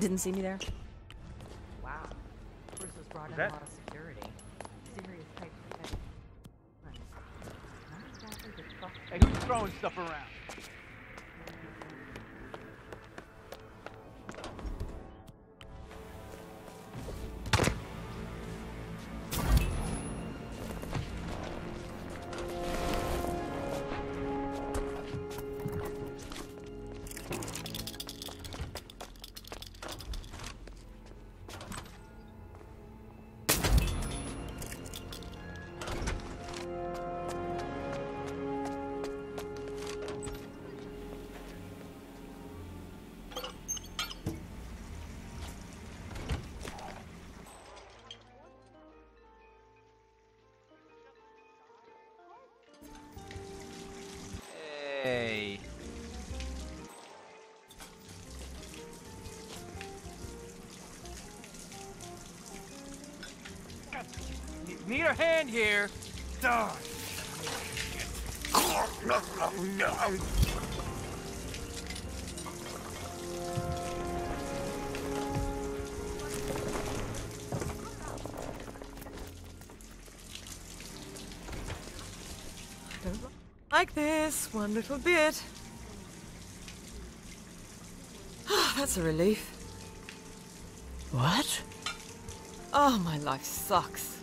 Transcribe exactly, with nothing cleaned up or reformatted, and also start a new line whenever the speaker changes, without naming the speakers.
Didn't see me there.
Wow. Bruce has brought in
that?
a lot of security. Serious type of head. Not exactly the trust.
Hey, who's throwing stuff around? Hey. Need a hand here. Darn. No, no, no.
Like this, one little bit. That's a relief.
What?
Oh, my life sucks.